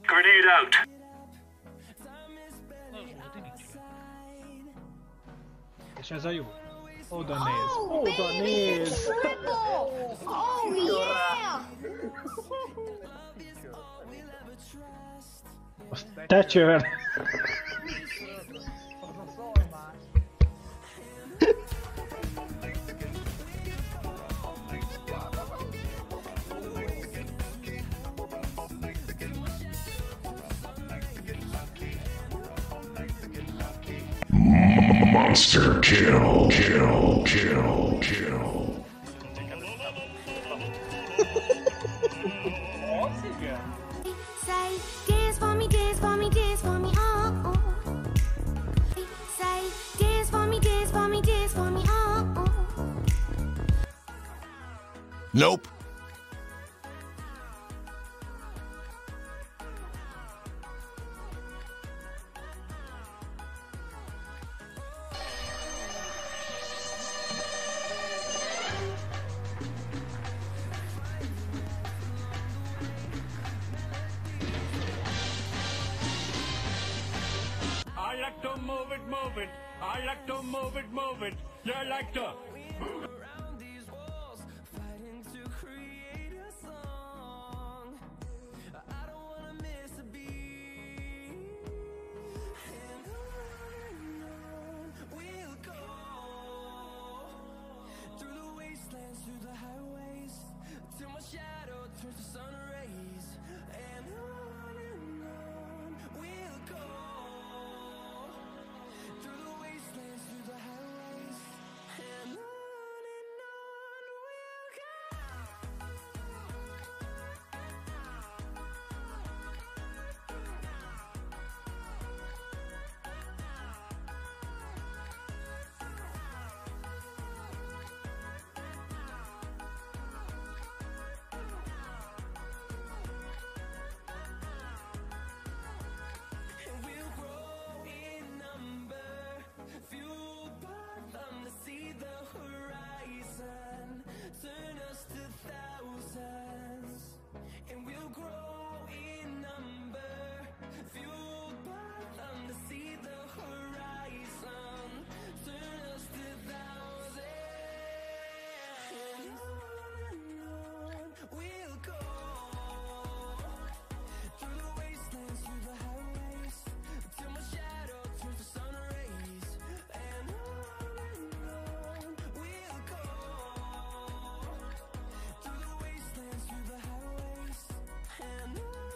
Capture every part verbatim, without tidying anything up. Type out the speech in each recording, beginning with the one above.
Grenade out. És ez a jó. Oda néz, Oh, oda baby, néz! triple! Oh yeah! A Thatcher! Monster kill, kill, kill, kill. Say, dance for me, dance for me, dance for me, oh, oh. Say, dance for me, dance for me, dance for me, oh, oh. Nope. I like to move it, move it. I like to move it, move it. You like to. Around these walls, fighting to create a song. I don't wanna miss a beat. And on and on we'll go. Through the wastelands, through the highways, till my shadow turns to sun rays. And on and on we'll go. Through the wastelands, through the highways, and on and on we'll go. And we'll grow in number, fueled by them to see the horizon, turn us to thousands. And we'll grow in number, fueled by them to see the horizon, turn us to thousands. And on and on we'll go. Through the wastelands, through the highways, till my shadow turns to sun rays. And on and on we'll go. Through the wastelands, through the highways, and on and on we'll go.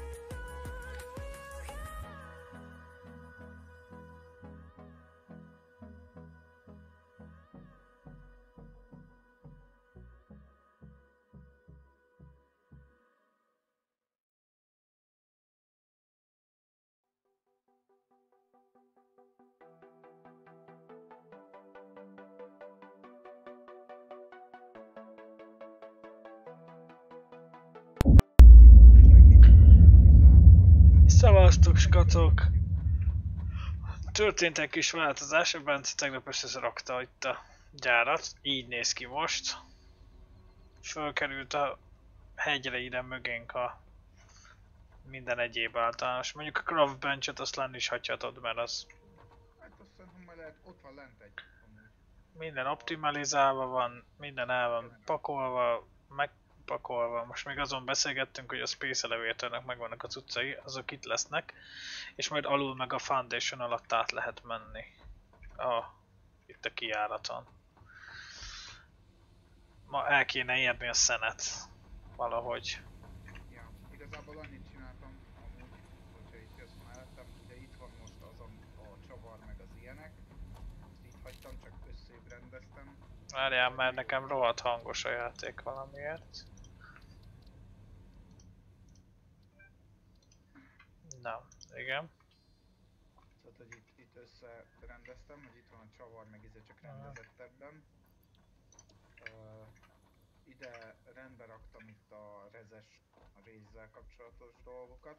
Szevasztok, skacok! Történt egy kis változás, a Bence tegnap összerakta itt a gyárat, így néz ki most. És fölkerült a hegyre ide mögénk a minden egyéb általános. Mondjuk a craft benchet azt lenni is hagyhatod, mert az Hát azt szerintem majd lehet, ott van lent egy amúgy. minden optimalizálva van, minden el van pakolva, megpakolva. Most még azon beszélgettünk, hogy a Space Elevatornek megvannak a cuccai, azok itt lesznek. És majd alul meg a Foundation alatt át lehet menni. A, itt a kijáraton. Ma el kéne érni a szenet. Valahogy. Ja, igazából annyit csináltam amúgy, hogyha itt jössz mellettem, ugye itt van most az a, a csavar meg az ilyenek. Ezt így hagytam, csak összébb rendeztem. Várjál, mert nekem rohadt hangos a játék valamiért. Na, igen. Szóval, hogy itt, itt összerendeztem, hogy itt van a csavar meg izé csak rendezettebben. Uh, ide rendbe raktam itt a rezes, a rézzel kapcsolatos dolgokat.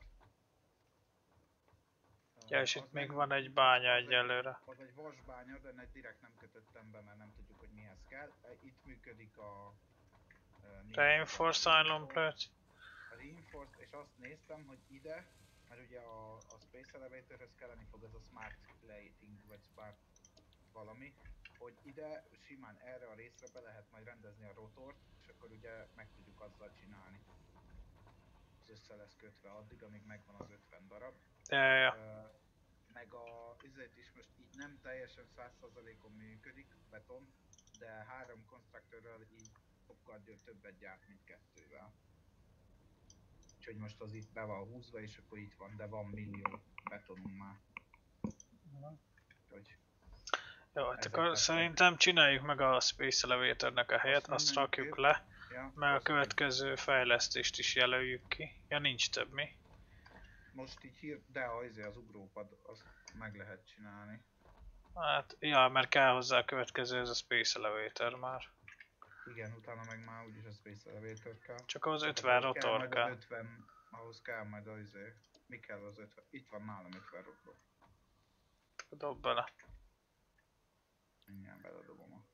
Uh, Ja, és itt az még nem- van egy bánya az egy- egyelőre. Az egy vasbánya, de ne, direkt nem kötöttem be, mert nem tudjuk, hogy mihez kell. Itt működik a... Uh, mi- Reinforce Island Plate. a Reinforced, és azt néztem, hogy ide, mert ugye a, a Space Elevatorhöz kelleni fog ez a Smart Plating, vagy Smart valami, hogy ide simán erre a részre be lehet majd rendezni a rotort, és akkor ugye meg tudjuk azzal csinálni. Az össze lesz kötve addig, amíg megvan az ötven darab. Ja, ja, ja. Ö, meg a izét is most így nem teljesen száz százalékon működik, beton, de három konstruktorral így sokkal gy- többet gyárt, mint kettővel. Úgyhogy most az itt be van húzva, és akkor itt van, de van millió betonunk már. Úgyhogy Jó, hát ezek akkor lesznek. szerintem csináljuk meg a Space Elevatornek a helyet, Azt azt mindenképp. rakjuk le, Ja, meg a azt következő fejlesztést is jelöljük ki. Ja, nincs több, mi? most így hír, de az, az ugrópad, azt meg lehet csinálni. Hát, ja, mert kell hozzá a következő, ez a Space Elevator már. Igen, utána meg már úgyis a Space Elevator kell. Csak az Csak ötven ahhoz kell rotor majd kell. az ötven, ahhoz kell majd az izé. Mi kell az ötven? Itt van nálam ötven rotor. Dob bele. Mindjárt beledobom a...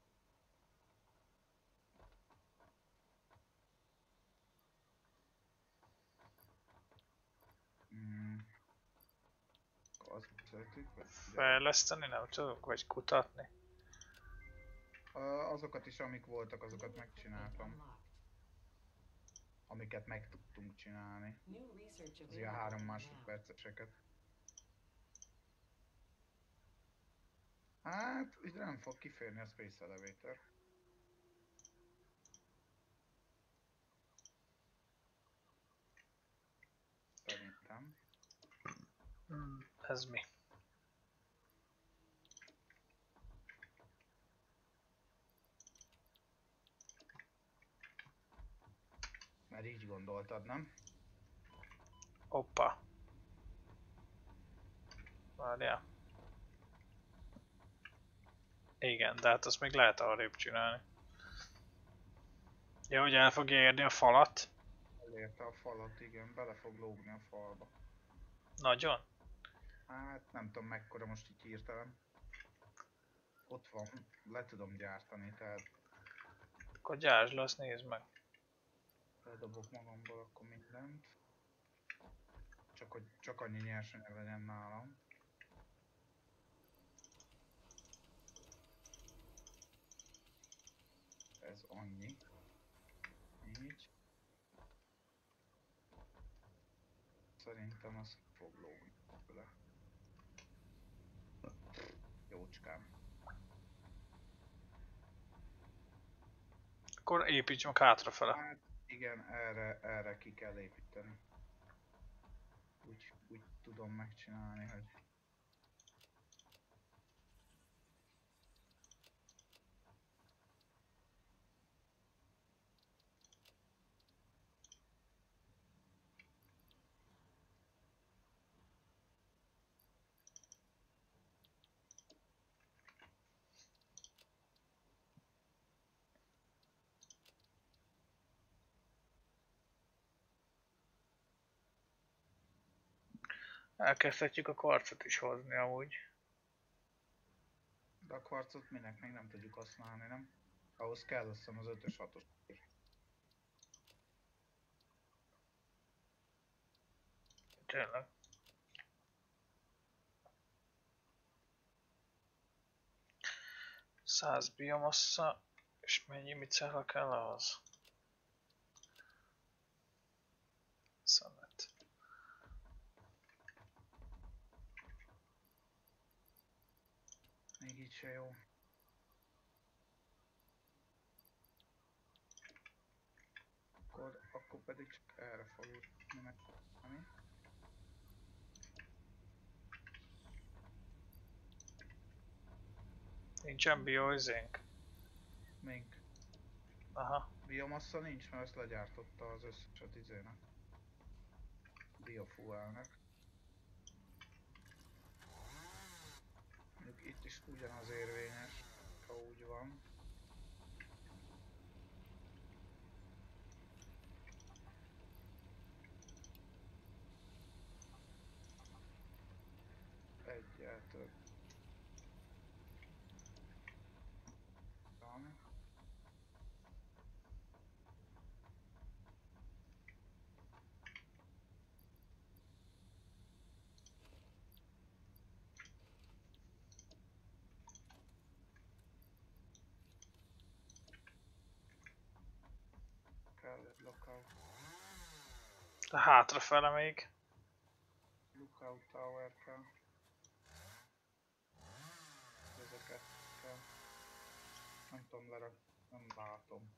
Mm. Az vezetük, vagy ide? Fejleszteni nem tudok, vagy kutatni. Ö, azokat is, amik voltak, azokat megcsináltam. Amiket meg tudtunk csinálni. Az ilyen három másodperceseket. Hát, itt nem fog kiférni a Space Elevator. Szerintem. Hmm, ez mi? Mert így gondoltad, nem? Hoppa. Várjál. Igen, de hát azt még lehet arrébb csinálni. Ja, hogy el fogja érni a falat? Elérte a falat, igen, bele fog lógni a falba. Nagyon? Hát nem tudom mekkora most így hirtelen. Ott van, le tudom gyártani, tehát Akkor gyártsd le, azt nézd meg. ledobok magamból akkor mindent. Csak hogy csak annyi nyersanyag legyen nálam. Ez annyi. Így. Szerintem az fog lógni bele. Jócskám. Akkor építs meg hátrafele. Hát igen, erre, erre ki kell építeni. Úgy, úgy tudom megcsinálni, hogy... Elkezdhetjük a kvarcot is hozni amúgy. De a kvarcot minek még nem tudjuk használni, nem? Ahhoz kell azt hiszem az ötös hatos. Tényleg. száz biomassa, és mennyi micella kell ahhoz? Szemet. Még így se jó. Akkor, akkor pedig csak erre fogjuk megcsinálni. Nincsen bioizénk? Mink. Aha. Biomassa nincs, mert ezt legyártotta az összeset izének. Biofuelnek. Mondjuk itt is ugyanaz érvényes, ha úgy van. Egyel több. Van. De hátrafele még. Lookout Tower kell. Ezeket kell. Nem tudom lerak... nem látom.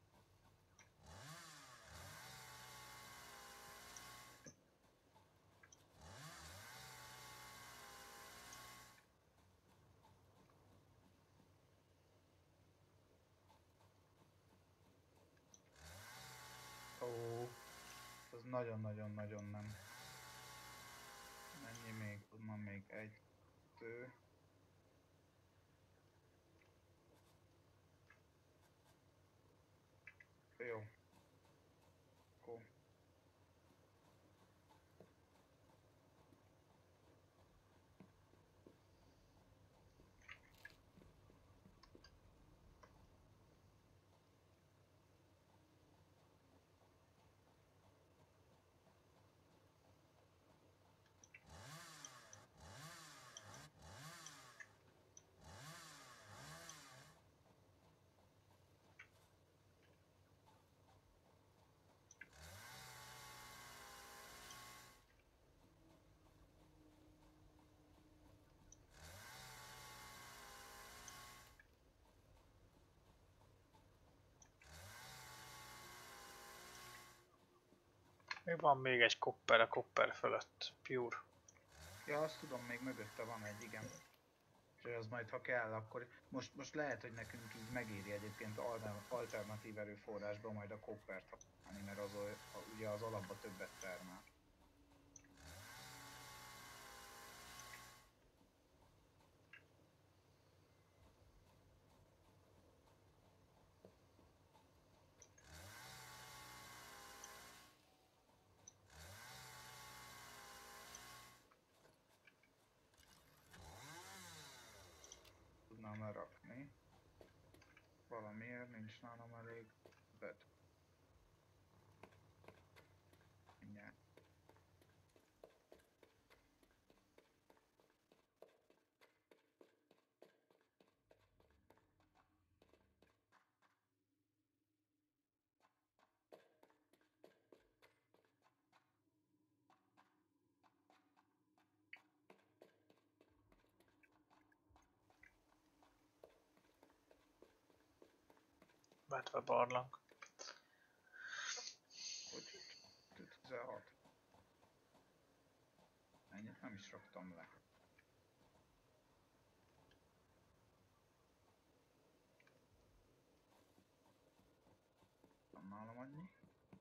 Ó, ez nagyon-nagyon-nagyon nem. Mennyi még? Onnan még egy, kettő. Jó. Akkor. Még van még egy kopper a kopper fölött. Pure. Ja, azt tudom, még mögötte van egy, igen. És az majd, ha kell, akkor... Most, most lehet, hogy nekünk így megéri egyébként alter- alternatív erőforrásba majd a koppert használni, mert az oly- a, ugye az alapba többet termel. Tudnám lerakni. Valamiért nincs nálam elég bed. Mindjárt. Vetve barlang. Hogy? tizenhat. Ennyit nem is raktam le. Van nálam annyi?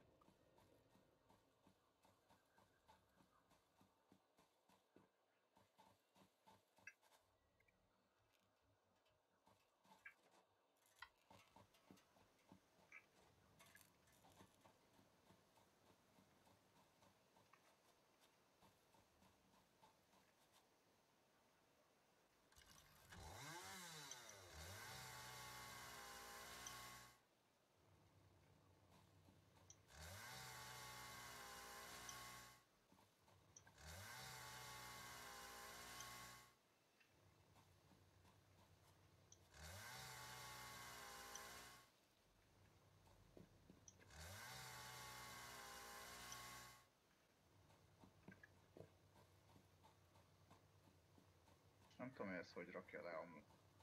Nem tudom, hogy ezt hogy rakja le amúgy.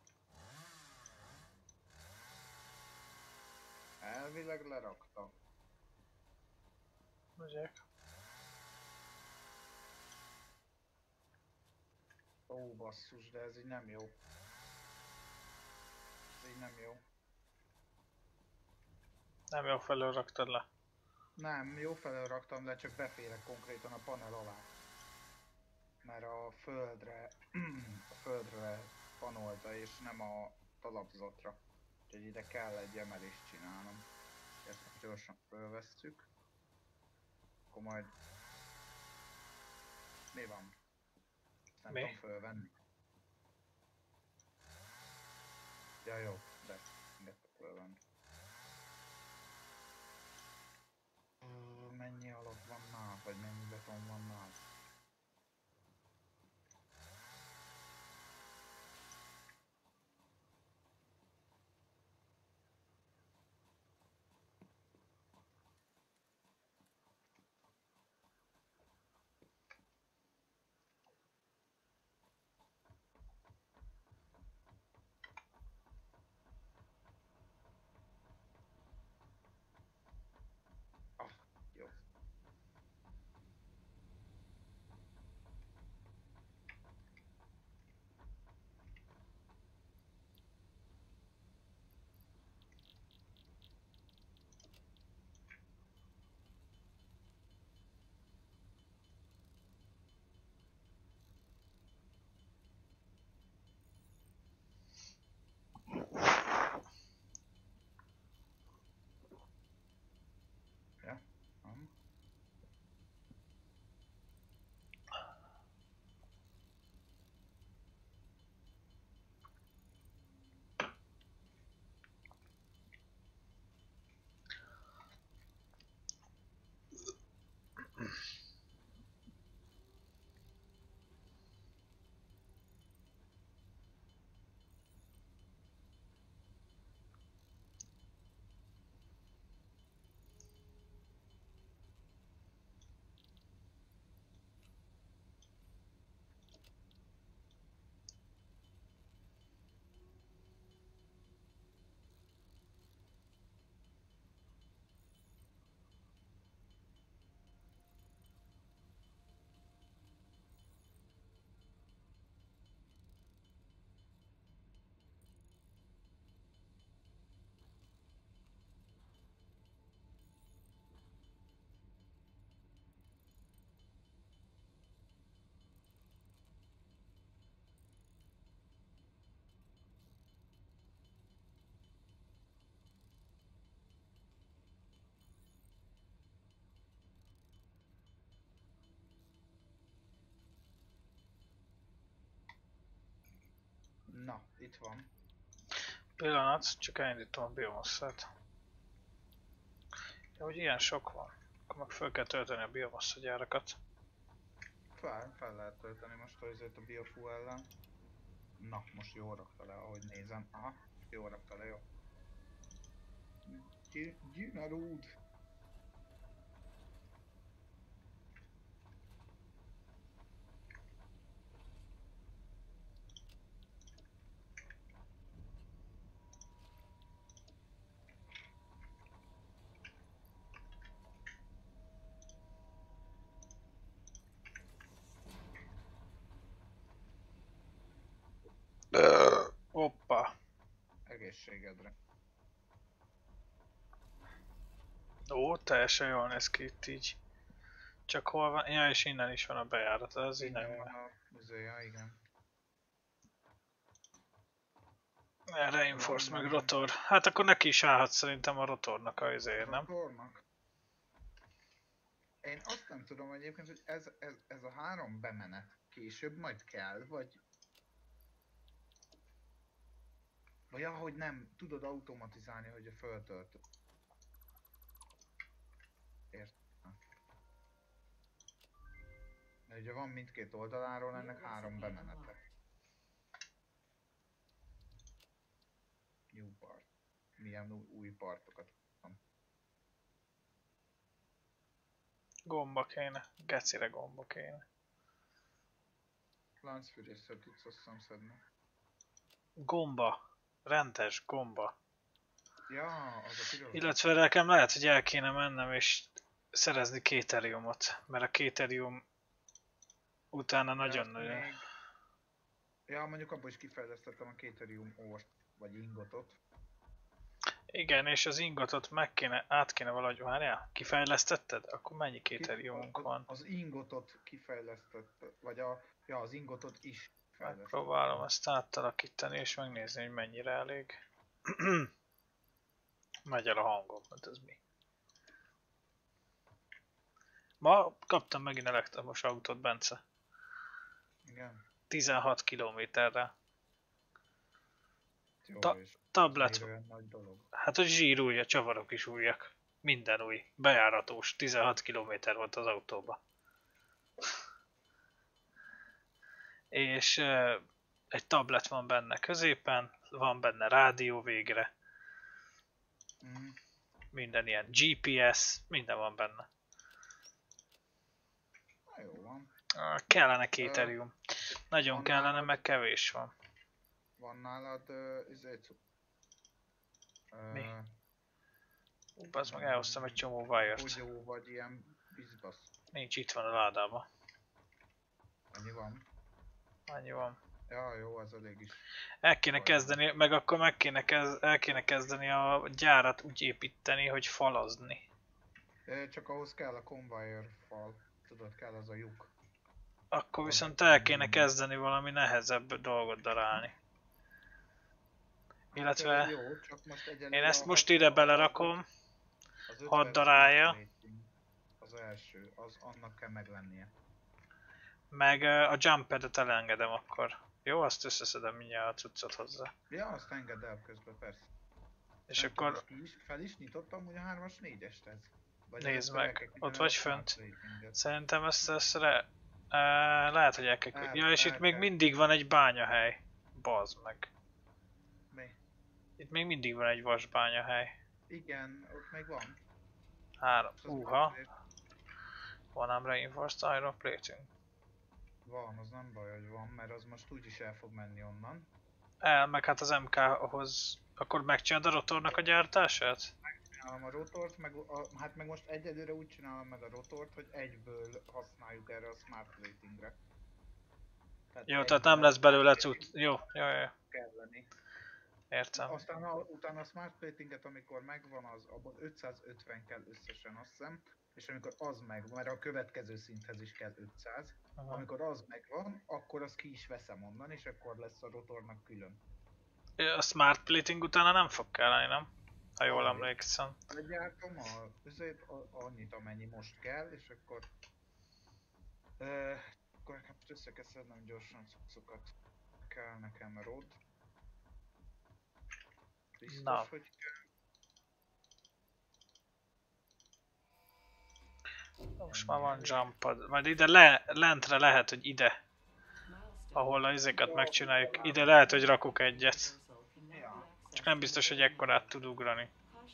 Elvileg lerakta. Megyek. Ó, basszus, de ez így nem jó. Ez így nem jó. Nem jó felől raktad le. Nem, jó felől raktam le, csak beférek konkrétan a panel alá. Mert a földre, a földre panolta és nem a talapzatra. Úgyhogy ide kell egy emelést csinálnom. Ezt most gyorsan fölvesszük. Akkor majd... Mi van? Nem Mi? tudom fölvenni. Ja jó, de engedte fölvenni. Ö, Mennyi alap van nál, vagy mennyi beton van nál? Na, itt van. Pillanat, csak elindítom a biomasszát. Ja, hogy ilyen sok van. Akkor meg fel kell tölteni a biomassa gyárakat. Fel, fel lehet tölteni most azért a biofuel-en. Na, most jól rakta le, ahogy nézem. Aha, jól rakta le, jó. Gy- Gyűn rúd! Hoppa! Egészségedre. Ó, teljesen jól néz ki itt így. Csak hol van? Ja, és innen is van a bejárat, az így nem Innen van. van a muzéja, igen. Reinforce meg rotor. Hát akkor neki is állhat szerintem a rotornak a izéért, nem? Rotornak. Én azt nem tudom egyébként, hogy ez, ez, ez a három bemenet később majd kell, vagy... Vagy ahogy nem, tudod automatizálni, hogy a föltöltő. Értem. Mert ugye van mindkét oldaláról ennek három bemenete. New part. Milyen új, új partokat van. Gomba kéne. Gecire gomba kéne. Láncfűrészre tudsz azt hiszem szedni. Gomba. Rendes gomba. Ja, az a piros. Illetve nekem lehet, hogy el kéne mennem és szerezni kéteriumot. Mert a kéterium utána nagyon-nagyon... Még... Ja, mondjuk abban is kifejlesztettem a kéterium ort, vagy ingotot. Igen, és az ingotot meg kéne, át kéne valahogy várjál? Kifejlesztetted? Akkor mennyi kéteriumunk van? Az, az ingotot kifejlesztettem, vagy a... Ja, az ingotot is kifejlesztettem. Megpróbálom ezt átalakítani és megnézni, hogy mennyire elég. Megy el a hangom, hát ez mi? Ma kaptam megint elektromos autót, Bence. Igen. tizenhat kilométerre. Jó, Ta- és Tablet. miért olyan nagy dolog? Hát hogy zsír új, a csavarok is újak. Minden új. Bejáratós. tizenhat kilométer volt az autóba. És uh, egy tablet van benne középen, van benne rádió végre. Mm. Minden ilyen gé pé es, minden van benne. Na jó van. Uh, kellene kéterium. Nagyon van kellene, nálad- meg kevés van. Van nálad uh, izé, cu- uh, Mi? Ú, az meg elhoztam egy csomó wire-t. Bogyó vagy ilyen bizbasz. Nincs, itt van a ládában. Annyi van. Annyi van. Ja, jó, az elég is. El kéne kezdeni, meg akkor meg kéne kezd, el kéne kezdeni a gyárat úgy építeni, hogy falazni. Ö, Csak ahhoz kell a conveyor fal. Tudod, kell az a lyuk. Akkor viszont el kéne kezdeni valami nehezebb dolgot darálni. Illetve Hát, ö, jó, csak most egyelőre én ezt a- most ide belerakom, az hadd ötven darálja. rating Az első, az annak kell meglennie. meg ö, a jumpedet elengedem akkor. Jó, azt összeszedem mindjárt a cuccot hozzá. Ja, azt engedd el közben, persze. És Nem akkor tudom, ki is, fel is nyitottam, hogy a hármas négyest ez. Vagy Nézd először meg, el kell ott küldeni vagy a fönt. smart ratinget. szerintem ezt, ezt re... e, lehet, hogy el kell... El- Ja, és el itt még kell. mindig van egy bányahely. Bazd meg. Mi? Itt még mindig van egy vasbányahely. Igen, ott még van. Három. Az Uha. azért Van ám reinforced iron plating. Van, az nem baj, hogy van, mert az most úgyis el fog menni onnan. El, meg hát az em ká-hoz... Akkor megcsinálod a rotornak a gyártását? Csinálom a rotort, meg, a, hát meg most egyelőre úgy csinálom meg a rotort, hogy egyből használjuk erre a smart platingre. Tehát Jó, tehát egyből nem lesz belőle cucc. Jó, jó, jó. kell lenni. Értem. Aztán a, utána a smart platinget, amikor megvan, az abban ötszázötven kell összesen, azt hiszem. És amikor az megvan, mert a következő szinthez is kell ötszáz. Aha. Amikor az megvan, akkor azt ki is veszem onnan, és akkor lesz a rotornak külön. A smart plating utána nem fog kelleni, nem? Ha jól emlékszem. Legyártom a, azért a, annyit, amennyi most kell, és akkor... Uh, akkor hát most össze kell szednem gyorsan cuccokat. Kell nekem rod. biztos, Na. hogy Most már van jumpad. Majd ide le, lentre lehet, hogy ide. Ahol a izékat megcsináljuk. Ide lehet, hogy rakok egyet. ja, Csak nem biztos, hogy ekkorát tud ugrani.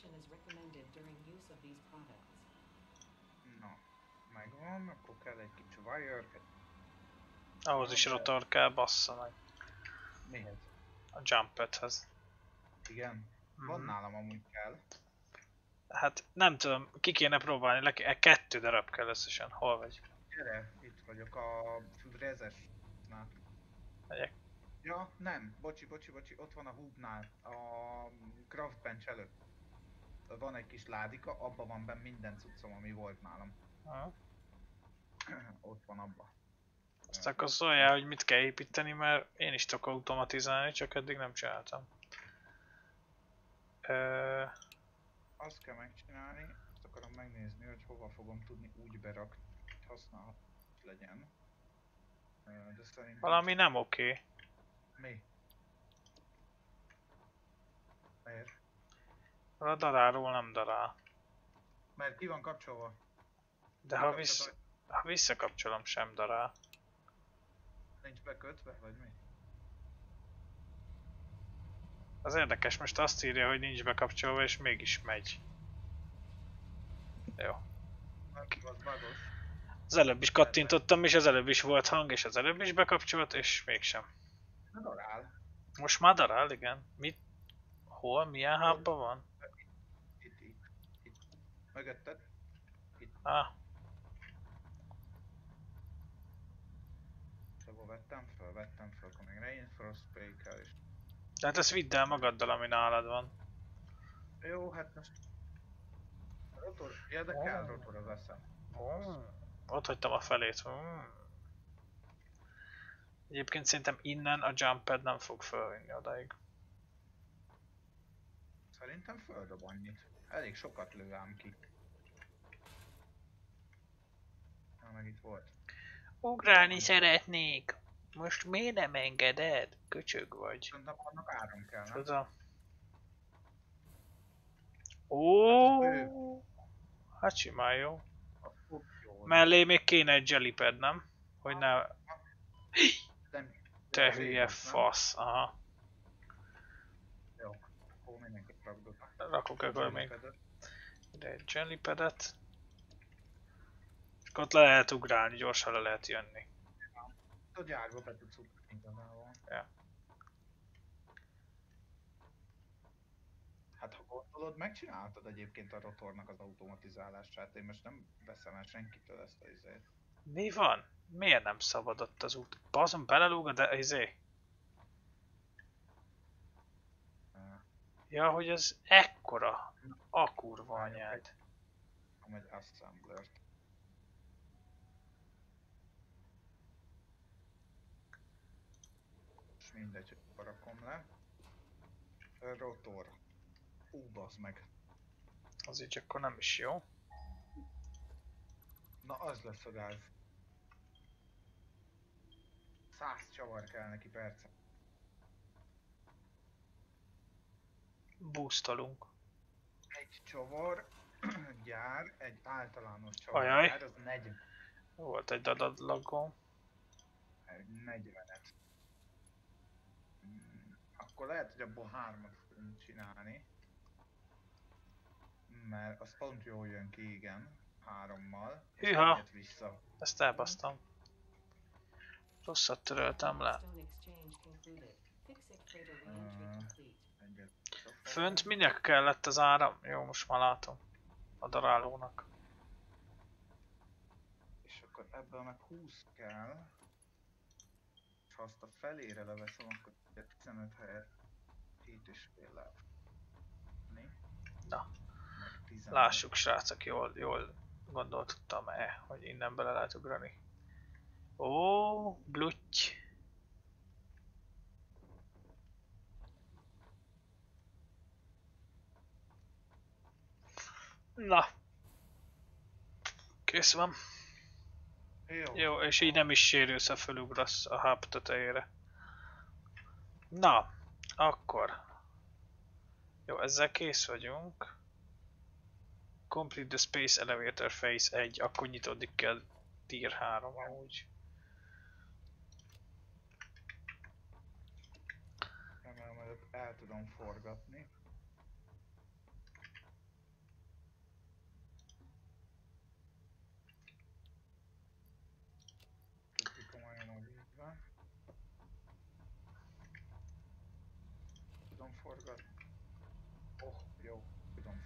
na, megvan, akkor kell egy kicsi wire, egy Ahhoz is rotor kell, bassza meg. mihez? A jump padhez. Igen, van Mhm. nálam amúgy kell. Hát nem tudom, ki kéne próbálni, le ké- kettő darab kell összesen. Hol vagy? Gyere, itt vagyok a rezesnál. Megyek. Ja, nem, bocsi, bocsi, bocsi, ott van a húbnál, a craft bench előtt. Van egy kis ládika, abban van benne minden cuccom, ami volt nálam. Aha. Ott van abba. Azt akkor szóljál, hogy mit kell építeni, mert én is tudok automatizálni, csak eddig nem csináltam. Ö... Azt kell megcsinálni, azt akarom megnézni, hogy hova fogom tudni úgy berakni, hogy használható legyen. Ö, De szerintem... Valami nem oké. Mi? Miért? A daráról nem darál. Mert ki van kapcsolva. De ha, vissz... ha visszakapcsolom, sem darál. Nincs bekötve, vagy mi? Az érdekes, most azt írja, hogy nincs bekapcsolva, és mégis megy. Jó. Mert az bagos. Az előbb is kattintottam, és az előbb is volt hang, és az előbb is bekapcsolt, és mégsem. Na darál. Most már darál, igen. Mit? Hol? Milyen hubban van? Itt, itt, itt. Mögötted. Ah, Szóval vettem föl, vettem föl, akkor még Reinforced Speaker is. tehát ezt vidd el magaddal, ami nálad van. Jó, hát most... Rotor, érdekel, rotorra veszem. Oh. Ott hagytam a felét. Mm. Egyébként szerintem innen a jump pad nem fog fölvinni odaig. Szerintem földob annyit. Elég sokat lő ám ki. Na meg itt volt. Ugrálni szeretnék! Most miért nem engeded? Köcsög vagy. Szerintem annak áram kell, nem? Tudom. Ó, hát simán jó. A fog jó. Mellé még kéne egy jellypad, nem? Hogy ne... Nem- Te az hülye élet, nem? fasz, aha. Jó. Akkor mindenképp rakdod. Rakok ebből még Jellypadet. ide egy jellypadet. És akkor ott le lehet ugrálni, gyorsan le lehet jönni. A gyárba be tudsz ugrani igazából. Ja. Hát ha gondolod, megcsináltad egyébként a rotornak az automatizálását. Én most nem veszem el senkitől ezt a izét. Mi van? Miért nem szabadott az út? Bazon belelúg a de izé. Ja, hogy ez ekkora. A kurva anyád. Am egy assemblert. És mindegy, hogy hova rakom le. Rotor. Ú, bazd meg. Az így akkor nem is jó. Na az lesz a gáz. Száz csavar kell neki perce. Boostolunk. Egy csavar, gyár, egy általános csavar. Ajaj. Gyár, az negyven. Volt egy dadadlagom. Egy negyvenet. Hmm, Akkor lehet, hogy abból hármat fogunk csinálni. Mert az pont jól jön ki, igen. Hárommal. És Hűha. egyet vissza. Ezt elbasztam. Rosszat töröltem le. Egyet vissza. Fönt minek kellett az áram? Jó, most már látom. A darálónak. És akkor ebből meg húsz kell. És ha azt a felére leveszem, akkor ugye tizenöt helyett hét és fél lehet. Na. Meg tizenöt. Lássuk srácok, jól, jól gondoltam-e, hogy innen bele lehet ugrani. Ó, blutty. Na. Kész van. Jó. Jó, és így nem is sérülsz, ha felugrasz a hub tetejére. Na, akkor. Jó, ezzel kész vagyunk. Complete the Space Elevator Phase egy, akkor nyitódik ki a Tier három amúgy. Remélem, hogy ott el tudom forgatni. Tudni komolyan a vízbe. Tudom forgatni. Oh, jó, tudom.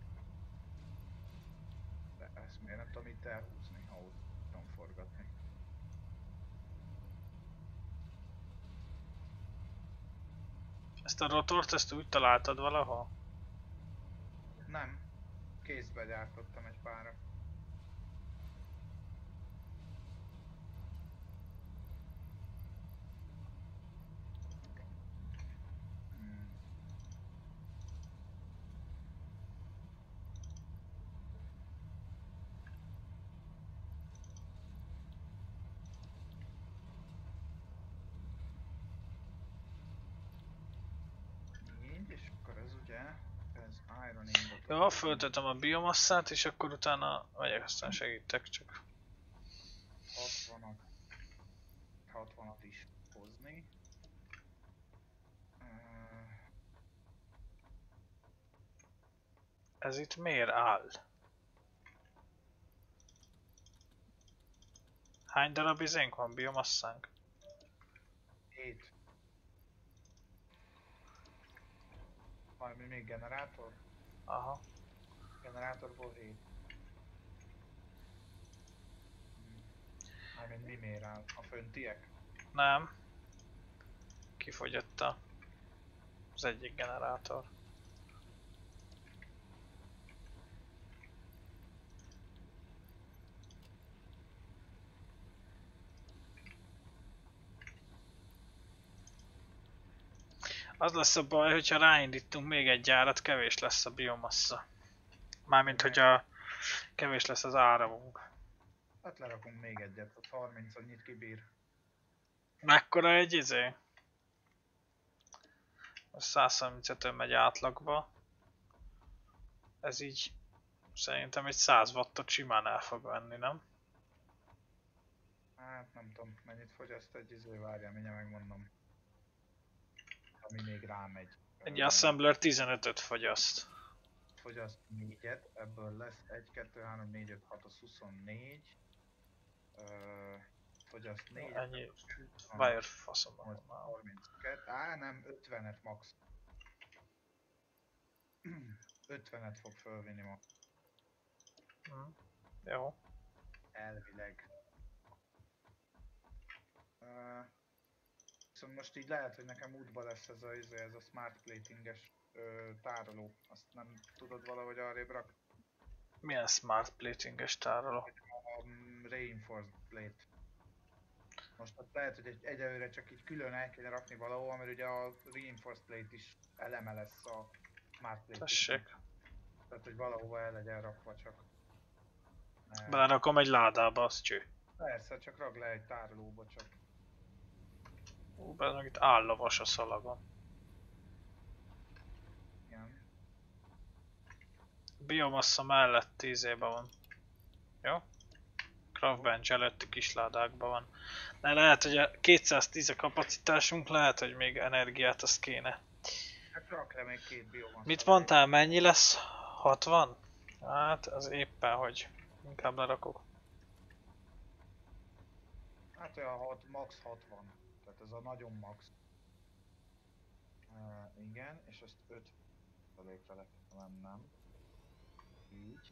De ezt miért nem tudom itt elhúzni, ha ott tudom forgatni. Ezt a rotort, ezt úgy találtad valahol? Nem. Kézbe gyártottam egy párat. Hmm. Így, és akkor ez ugye, ez Iron Ingot. Jó, föltetem a biomasszát, és akkor utána megyek, aztán segítek csak. hatvanat, hatvanat is hozni. Uh, Ez itt miért áll? Hány darab izénk van, biomasszánk? hét. Valami még generátor? Aha. Generátorból hét. Mármint mi miért áll? A föntiek? Nem. Kifogyott a... az egyik generátor. Az lesz a baj, hogyha ráindítunk még egy gyárat, kevés lesz a biomassa. Mármint, hogy a kevés lesz az áramunk. Hát lerakunk még egyet, ott harminc annyit kibír. Mekkora egy izé? száz harmincötön megy átlagba. Ez így szerintem egy száz wattot simán el fog venni, nem? Hát nem tudom, mennyit fogyaszt egy izé, várjál, mindjárt megmondom. Ami még rámegy. Egy assembler tizenötöt fogyaszt. Fogyaszt négyet, ebből lesz egy, kettő, három, négy, öt, hat, az huszonnégy. Ö, fogyaszt négy. Ennyi wire faszom van. harminckettő, á nem, ötvenet max. ötvenet fog fölvinni ma. Hm. Jó. Elvileg. Uh, viszont most így lehet, hogy nekem útba lesz ez a, ez a smart platinges uh, tároló. Azt nem tudod valahogy arrébb rak? Milyen smart platinges tároló? A um, reinforced plate. Most ott lehet, hogy egy, egyelőre csak így külön el kéne rakni valahol, mert ugye a reinforced plate is eleme lesz a smart plate. Tessék. Tehát, hogy valahova el legyen rakva csak. Ne. Belerakom egy ládába, az cső. Persze, csak rak le egy tárolóba csak. Ú, be meg itt állavas a szalagon. Igen. Biomassa mellett tíz éve van. Jó? Craftbench előtti kisládákban van. De lehet, hogy a kétszáztíz a kapacitásunk, lehet, hogy még energiát azt kéne. Hát rak le még két biomassa. Mit mondtál, mennyi lesz? hatvan? Hát, az éppen, hogy inkább lerakok. Hát olyan hat, max hatvan. Tehát ez a nagyon max. Uh, igen, és ezt öt százalékra le kell vennem. Így.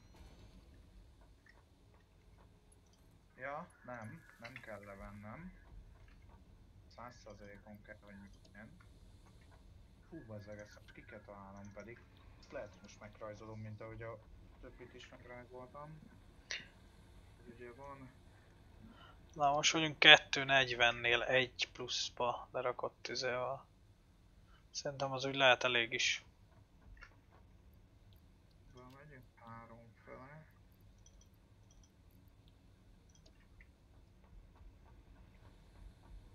Ja, nem, nem kell levennem. száz százalékon kell, hogy milyen. Hú, bazzeg, ezt most ki kell találnom pedig. Ezt lehet, hogy most megrajzolom, mint ahogy a többit is megrajzoltam. Ugye van... Na most vagyunk kettő negyvennél egy pluszba lerakott tüzével. Szerintem az úgy lehet elég is. Megyünk három fele.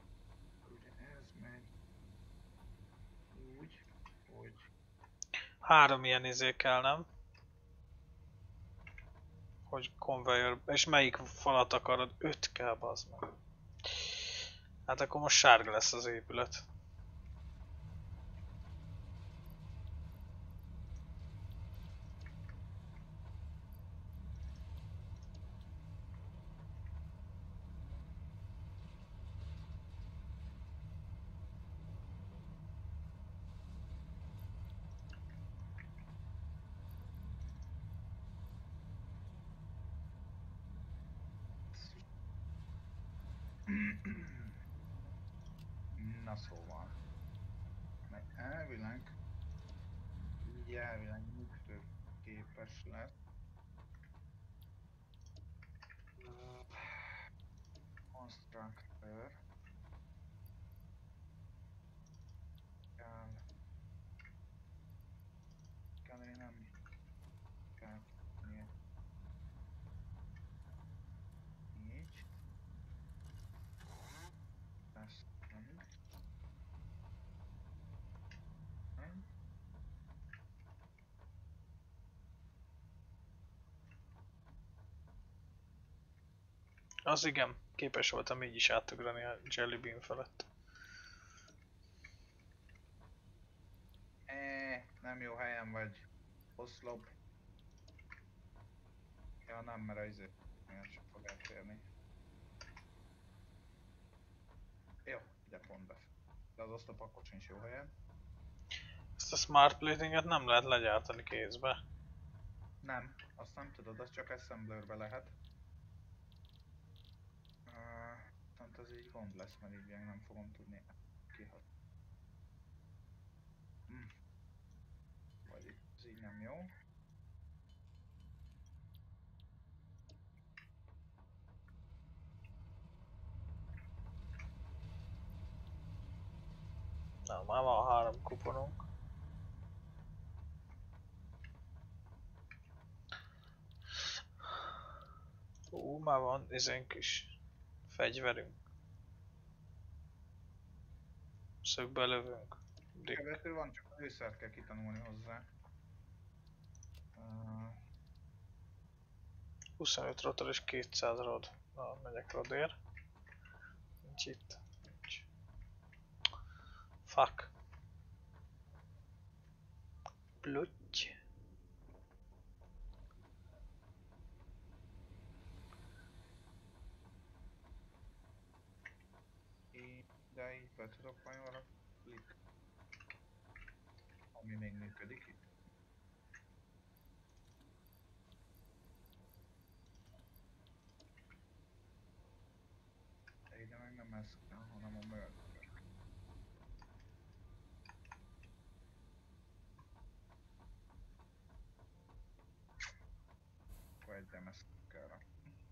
Ugye ez megy úgy, hogy... Három ilyen izé kell, nem? Hogy conveyor... És melyik falat akarod? Öt kell, bazd meg. Hát akkor most sárga lesz az épület. Na szóval. Meg elvileg... Így elvileg működőképes lesz. Constructor. Kell... Kell én nem... Kell... Így. Ezt nem. Nem. Az igen, képes voltam így is átugrani a Jelly Bean felett. Eh, nem jó helyen vagy. Oszlop. Ja nem, mert az miért sem fog elférni. Jó, ide pont be. De az oszlop akkor sincs jó helyen. Ezt a smart platinget nem lehet legyártani kézbe. Nem, azt nem tudod, az csak assemblerbe lehet. Uh, tant az így gond lesz, mert így nem fogom tudni kihat. Hm. Vagy itt ez így nem jó. Na, már van három kuponunk. Ú, már van izénk is. Fegyverünk. Szögbe lövünk. Kevető van, csak a őszert kell kitanulni hozzá. Uh, huszonöt rotor és kétszáz rod. Na, megyek rodért. Nincs itt. Nincs. Fuck. Plutty. de így be tudok majd valami klik. Ami még működik itt. De ide meg nem ez kell, hanem a mörd. Akkor egy demezt kell rakni.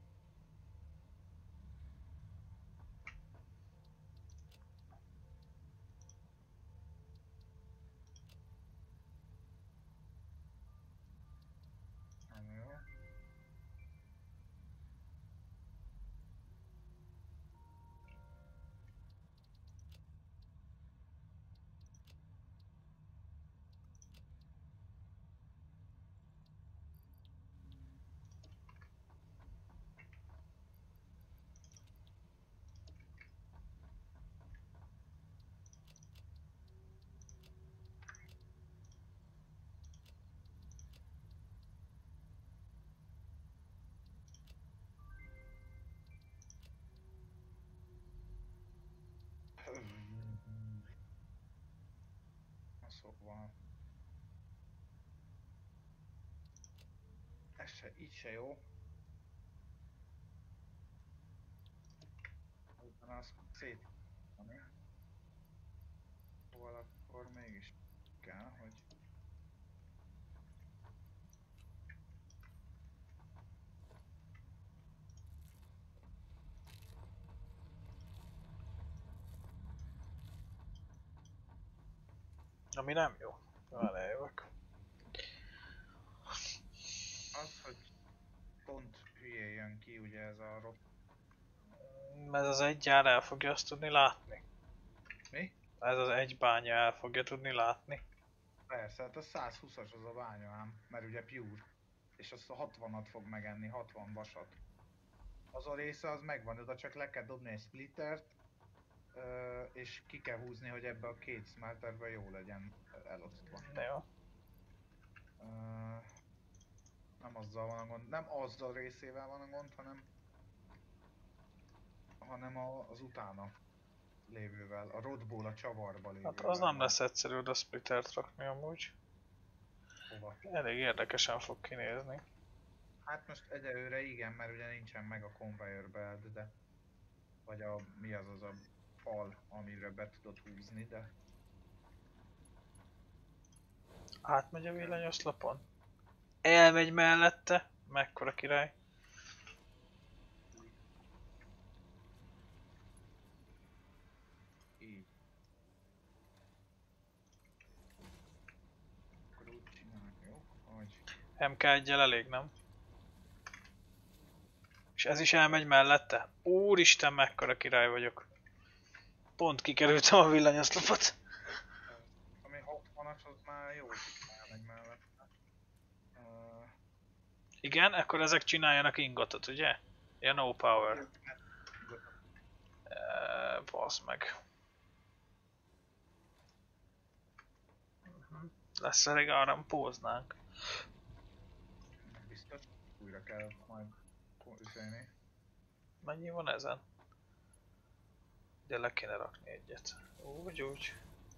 Nem jó. Szóval... Ez se, így se jó. Utána azt szét... Szóval akkor mégis kell, hogy... Ami nem jó. Már eljövök. Az, hogy pont hülye jön ki, ugye ez a rock. Ez az egy gyár el fogja azt tudni látni. Mi? Ez az egy bánya el fogja tudni látni. Persze, hát a száz húszas az a bánya ám, mert ugye pure. És azt a hatvanat fog megenni, hatvan vasat. Az a része az megvan, oda csak le kell dobni egy splittert, ö, és ki kell húzni, hogy ebbe a két smelterbe jó legyen elosztva. Jó. Ö, nem azzal van a gond, nem azzal részével van a gond, hanem hanem a, az utána lévővel, a rodból a csavarba lévővel. Hát az nem lesz egyszerű oda splittert rakni amúgy. Hova? Elég érdekesen fog kinézni. Hát most egyelőre igen, mert ugye nincsen meg a conveyor belt, de... Vagy a... mi az az a fal, amire be tudod húzni, de... Átmegy a villanyoszlopon? Elmegy mellette? Mekkora király? Így. Akkor úgy csináljuk, jó? Hogy... em ká egyel elég, nem? És ez is elmegy mellette? Úristen, mekkora király vagyok. Pont kikerültem a villanyoszlopot. Ami hatvanas, az már jó, hogy elmegy mellette. Uh, Igen, akkor ezek csináljanak ingotot, ugye? Ja, no power. Uh, Basz meg. Uh-huh. Lesz elég áram, póznánk. biztos, újra kell majd üzélni. Mennyi van ezen? De le kéne rakni egyet. Úgy, úgy.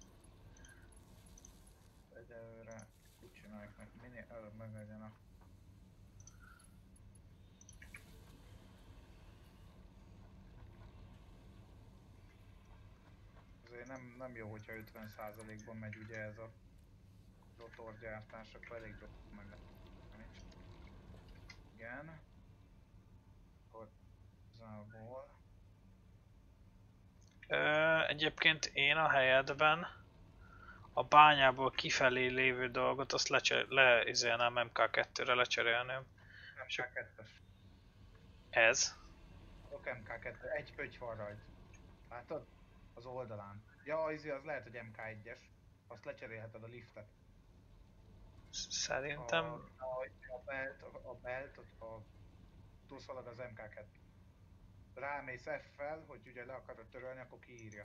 Egyelőre úgy csináljuk meg, minél előbb meg legyen a... Azért nem, nem jó, hogyha ötven százalékban megy ugye ez a rotorgyártás, akkor elég gyorsan meg lehet. Igen. Akkor igazából... Ö, egyébként én a helyedben a bányából kifelé lévő dolgot azt lecser- le izélnám em ká kettőre lecserélném. em ká kettes. Ez. Sok em ká kettő, egy pötty van rajta. Látod? Az oldalán. Ja, az, az lehet, hogy em ká egyes. Azt lecserélheted a liftet. Szerintem... A, a, a belt, a, a belt, a, a túlszalag az em ká kettő. Rámész F-fel, hogy ugye le akarod törölni, akkor kiírja.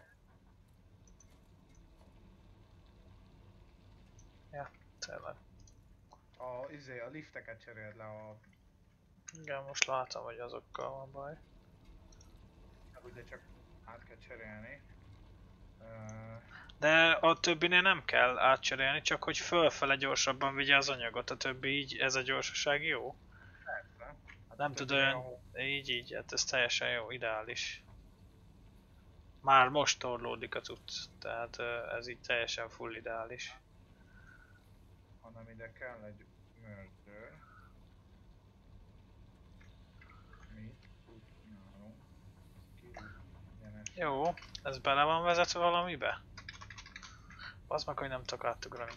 Ja, tényleg. A, izé, a lifteket cseréld le a... Igen, most látom, hogy azokkal van baj. Ugye csak át kell cserélni. Uh, De a többinél nem kell átcserélni, csak hogy fölfele gyorsabban vigye az anyagot, a többi így, ez a gyorsaság jó. persze. Hát Nem a tud többi olyan... ahol- Így, így, hát ez teljesen jó, ideális. Már most torlódik a cucc, tehát ö, ez így teljesen full ideális. hanem ide kell egy merger. Mit úgy csinálunk? Ki egyenes. Jó, ez bele van vezetve valamibe? Az meg, hogy nem tudok átugrani.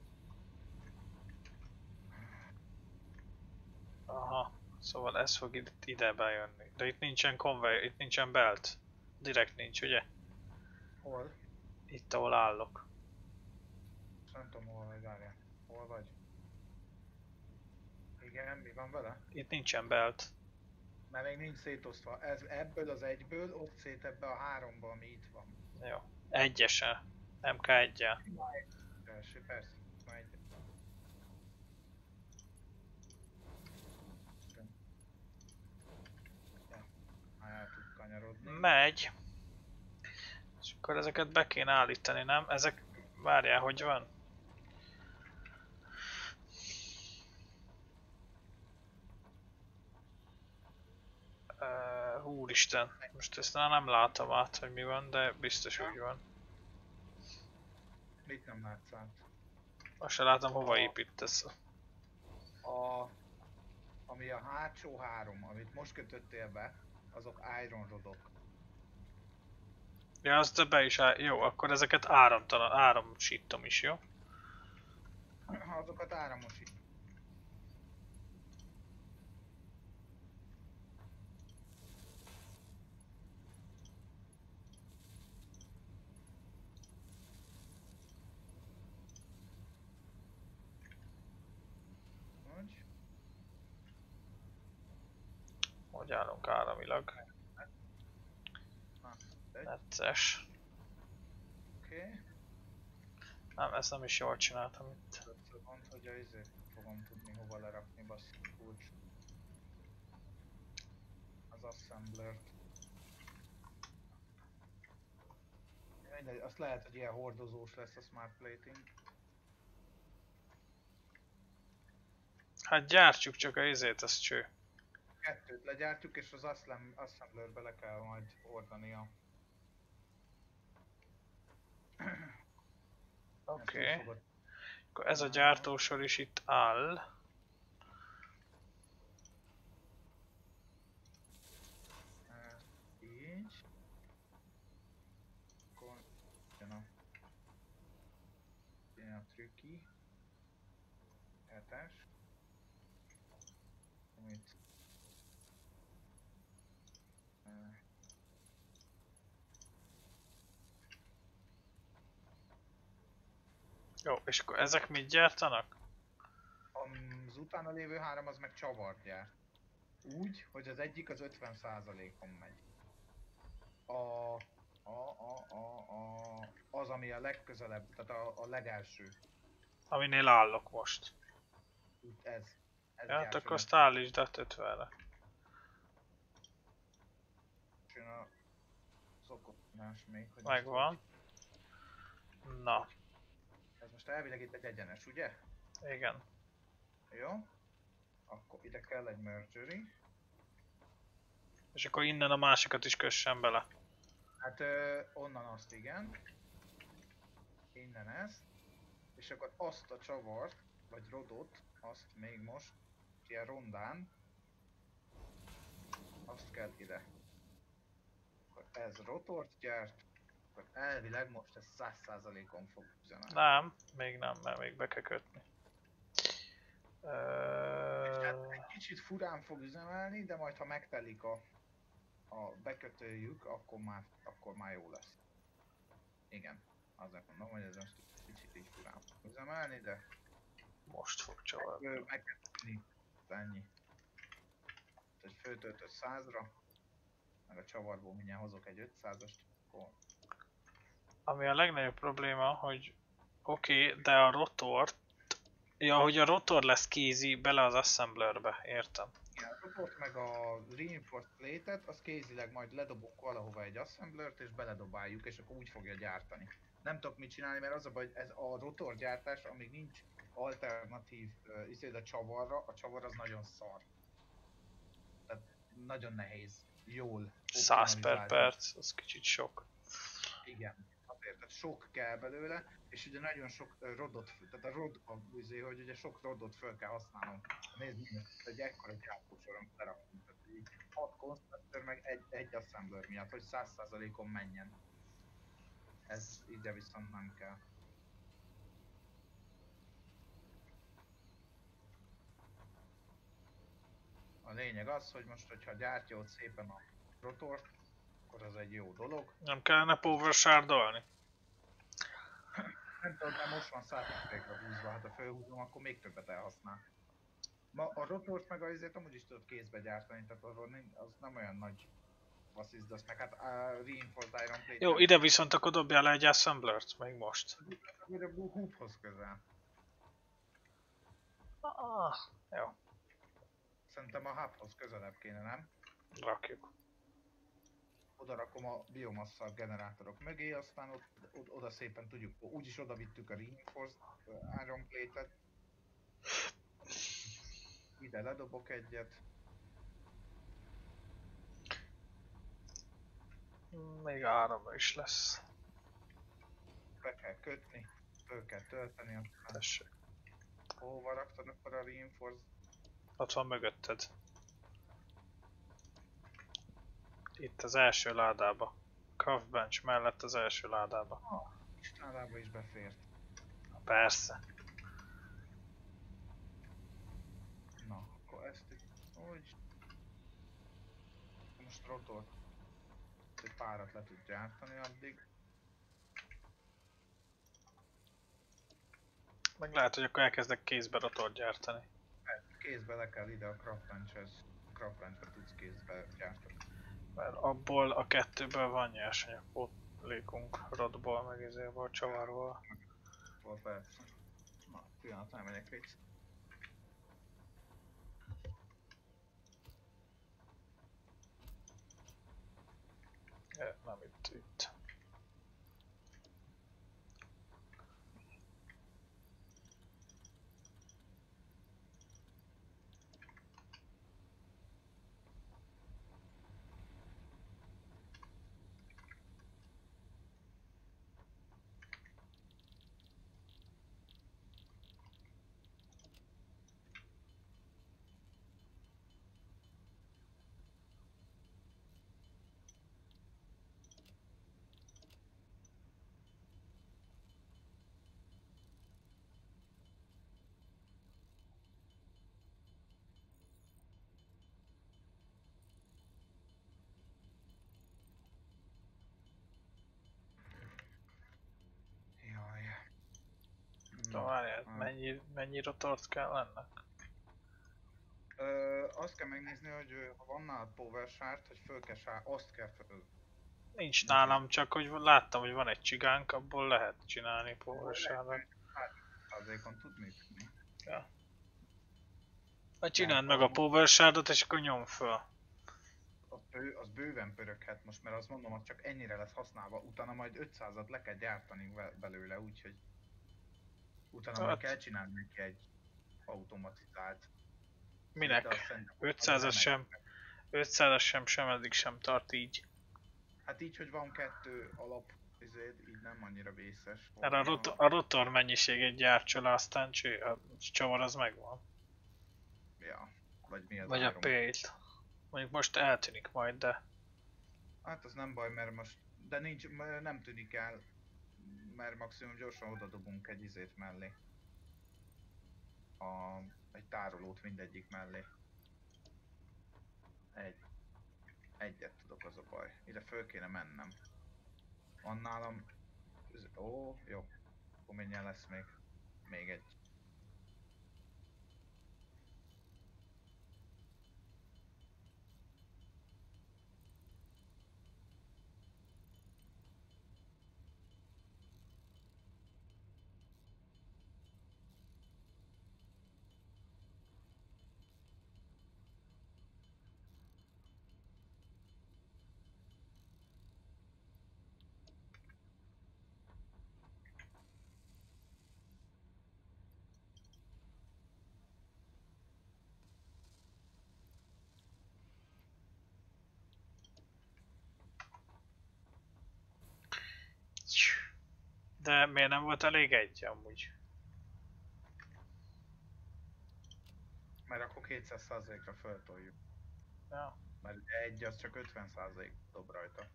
Aha, szóval ez fog ide, ide bejönni. De itt nincsen conveyor, itt nincsen belt. Direkt nincs, ugye? Hol? Itt, ahol állok. Nem tudom hol vagy, várjál. Hol vagy? Igen, mi van vele? Itt nincsen belt. Mert még nincs szétosztva. Ez, ebből az egyből ott szét ebbe a háromba, ami itt van. Jó. Egyesen. em ká egyel. Első, persze. Már egy. Ja, már el tud kanyarodni. Megy. És akkor ezeket be kéne állítani, nem? Ezek... Várjál, hogy van? Uh, úristen, most ezt már nem látom át, hogy mi van, de biztos úgy van. Mit nem látsz át? Most se látom, hova építesz. A, ami a hátsó három, amit most kötöttél be, azok iron rodok. Ja, azt be is áll... Jó, akkor ezeket áramtalan, áramsítom is, jó? Azokat áramosít. állunk áramilag. Necces. Oké. Nem, ezt nem is jól csináltam itt. Mond, hogy a izét fogom tudni hova lerakni, basszus kulcs. Az assemblert. Mindegy, azt lehet, hogy ilyen hordozós lesz a smart plating. Hát gyártjuk csak a izét, az cső. Kettőt legyártjuk, és az assem- assemblerbe le kell majd hordani a... Oké. Okay. Akkor ez a gyártósor is itt áll. Így. Akkor jön a... Jön a trükki. Hetes. Amit... Jó, és akkor ezek mit gyártanak? Az utána lévő három az meg csavart gyárt. Úgy, hogy az egyik az ötven százalékon megy. A, a, a, a, a, az, ami a legközelebb, tehát a, a legelső. Aminél állok most. Úgy ez. ez Ja, hát akkor azt állítsd át ötvenre. Jön a szokotás még, hogy... Megvan. Na. Ez most elvileg itt egy egyenes, ugye? Igen. Jó. Akkor ide kell egy mergery. És akkor innen a másikat is kössen bele. Hát ö, onnan azt igen. Innen ezt. És akkor azt a csavart, vagy rodot, azt még most, ilyen rondán, azt kell ide. Akkor ez rotort gyárt, akkor elvileg most ez száz százalékon fog üzemelni. Nem, még nem, mert még be kell kötni. És hát Ö... egy kicsit furán fog üzemelni, de majd ha megtelik a, a bekötőjük, akkor már, akkor már jó lesz. Igen, azért mondom, hogy ez most kicsit így furán fog üzemelni, de... Most fog csavarni. Meg kell tenni, ennyi. Egy főtöltött százra, meg a csavarból mindjárt hozok egy ötszázast, akkor... Ami a legnagyobb probléma, hogy oké, okay, de a rotort... Ja, hogy a rotor lesz kézi bele az assemblerbe, értem. Igen, a rotort meg a reinforced plate-et, az kézileg majd ledobunk valahova egy assemblert és beledobáljuk, és akkor úgy fogja gyártani. Nem tudok mit csinálni, mert az a baj, hogy ez a rotor gyártás, amíg nincs alternatív uh, izé, a csavarra, a csavar az nagyon szar. Tehát nagyon nehéz, jól száz per perc, az kicsit sok. Igen, azért, tehát sok kell belőle, és ugye nagyon sok uh, rodot, tehát a rod, a, ugye, hogy ugye sok rodot föl kell használnom. Nézd, egy ekkora gyártósoron lerakunk, tehát így hat constructor meg egy, egy assembler miatt, hogy száz százalékon menjen. Ez ide viszont nem kell. A lényeg az, hogy most, hogyha gyártja ott szépen a rotort, akkor az egy jó dolog. Nem kellene power shardolni? Nem tudom, mert most van száz százalékra húzva, hát ha felhúzom, akkor még többet elhasznál. Ma a rotort meg azért amúgy is tudod kézbe gyártani, tehát az nem olyan nagy vasszizdasz, meg hát a reinforced iron plate. Jó, ide viszont akkor dobjál le egy assemblert, még most. Akkor a húbhoz közel. Ah, jó. Szerintem a hubhoz közelebb kéne, nem? Rakjuk. Oda rakom a biomassa generátorok mögé, aztán ott, ott, oda szépen tudjuk, úgyis oda vittük a reinforced iron plate-et. Ide ledobok egyet. Még áram is lesz. Be kell kötni, föl kell tölteni, aztán... Tessék. Hova raktad akkor a reinforced? Ott van mögötted. Itt az első ládába. Craft bench mellett az első ládába. Ah, Istenlába is befért. Persze. Na, akkor ezt itt úgy... Most rotort egy párat le tud gyártani addig. Meg lehet, hogy akkor elkezdek kézbe rotort gyártani. Kézbe le kell ide a craft benchhez Scrapbench-be tudsz kézbe gyártani. Mert abból a kettőből van nyersanyag pótlékunk, rodból, meg ezéből, csavarból. Volt persze. Na, pillanat, nem megyek vicc. Ja, nem itt, itt. Jaj. Na várjál, mennyi, mennyi rotort kell ennek? Ö, azt kell megnézni, hogy ö, ha van nálad power shard, hogy föl kell sár, azt kell föl. Nincs nálam, csak hogy láttam, hogy van egy csigánk, abból lehet csinálni power-sárat. Százalékon tud működni. Ja. Vagy csináld meg a power-sárat és akkor nyom föl. Az, bő, az bőven pöröghet most, mert azt mondom, az csak ennyire lesz használva, utána majd ötszázat le kell gyártani belőle, úgyhogy utána hát, majd kell csinálni neki egy automatizált. Minek? ötszázas sem, ötszázas sem sem eddig sem tart így. Hát így, hogy van kettő alap, ezért így nem annyira vészes. Erre a, rot a rotor mennyiségét gyártsa le, aztán cső, a csavar az megvan. Ja, vagy mi az Vagy a pale-t. Mondjuk most eltűnik majd, de... Hát az nem baj, mert most... De nincs, nem tűnik el, mert maximum gyorsan oda dobunk egy izét mellé. A, egy tárolót mindegyik mellé. Egy. Egyet tudok, az a baj. Ide föl kéne mennem. Van nálam... Ó, jó. Akkor mindjárt lesz még. Még egy. De miért nem volt elég egy amúgy? Mert akkor kétszáz százalékra föltoljuk. Ja. Mert egy az csak ötven százalék dob rajta.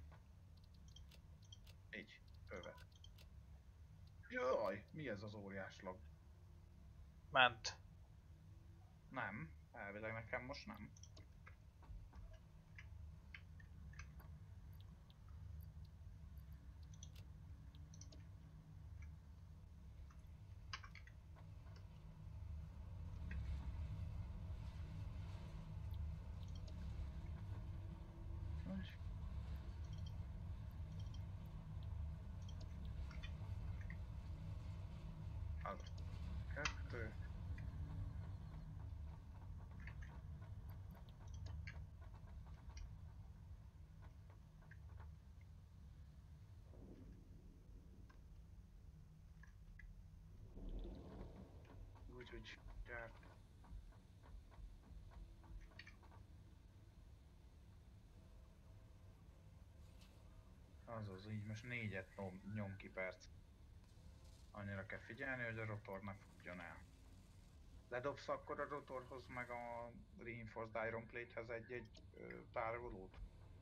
Így, fölvet. Jaj, mi ez az óriás lag? Ment. Nem, elvileg nekem most nem. Az kettő. Úgy, hogy gyárt. Azaz, így most négyet nyom, nyom ki perc. Annyira kell figyelni, hogy a rotor ne fogjon el. Ledobsz akkor a rotorhoz meg a Reinforced Iron Plate-hez egy-egy tárolót?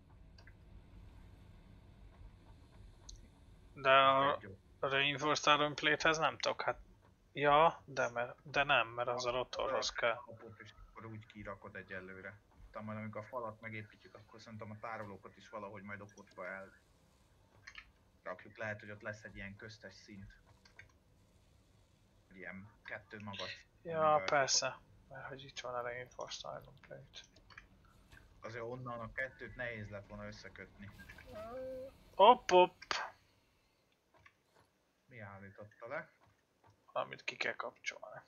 De a Reinforced Iron Plate-hez nem tudok, hát... Ja, de, mert, de nem, mert az a rotorhoz kell. És akkor úgy kirakod egyelőre. Utána majd amikor a falat megépítjük, akkor szerintem a tárolókat is valahogy majd okotva el rakjuk. Lehet, hogy ott lesz egy ilyen köztes szint. Ilyen kettő magas. Ja, persze. Mert hogy itt van a Reinforced Iron Plate. Azért onnan a kettőt nehéz lett volna összekötni. Hopp, hopp. Mi állította le? Amit ki kell kapcsolni.